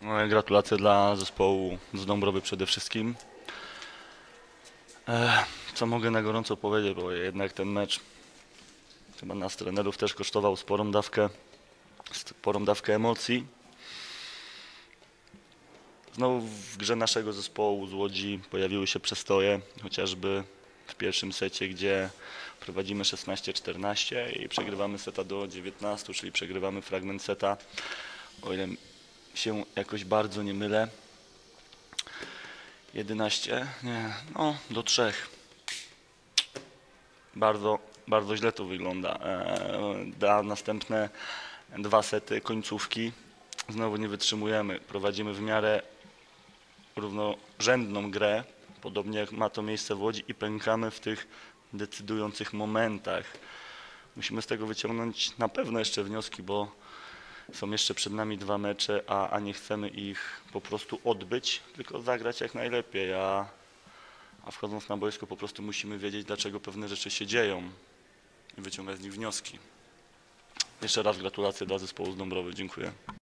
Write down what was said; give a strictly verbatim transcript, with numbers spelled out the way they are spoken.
No, gratulacje dla zespołu z Dąbrowy przede wszystkim. E, co mogę na gorąco powiedzieć, bo jednak ten mecz chyba nas trenerów też kosztował sporą dawkę, sporą dawkę emocji. Znowu w grze naszego zespołu z Łodzi pojawiły się przestoje, chociażby w pierwszym secie, gdzie prowadzimy szesnaście czternaście i przegrywamy seta do dziewiętnastu, czyli przegrywamy fragment seta, o ile się jakoś bardzo nie mylę. jedenaście, nie, no do trzech. Bardzo, bardzo źle to wygląda. Da następne dwa sety końcówki. Znowu nie wytrzymujemy. Prowadzimy w miarę równorzędną grę, podobnie jak ma to miejsce w Łodzi, i pękamy w tych decydujących momentach. Musimy z tego wyciągnąć na pewno jeszcze wnioski, bo są jeszcze przed nami dwa mecze, a, a nie chcemy ich po prostu odbyć, tylko zagrać jak najlepiej, a, a wchodząc na boisko po prostu musimy wiedzieć, dlaczego pewne rzeczy się dzieją i wyciągać z nich wnioski. Jeszcze raz gratulacje dla zespołu z Dąbrowy. Dziękuję.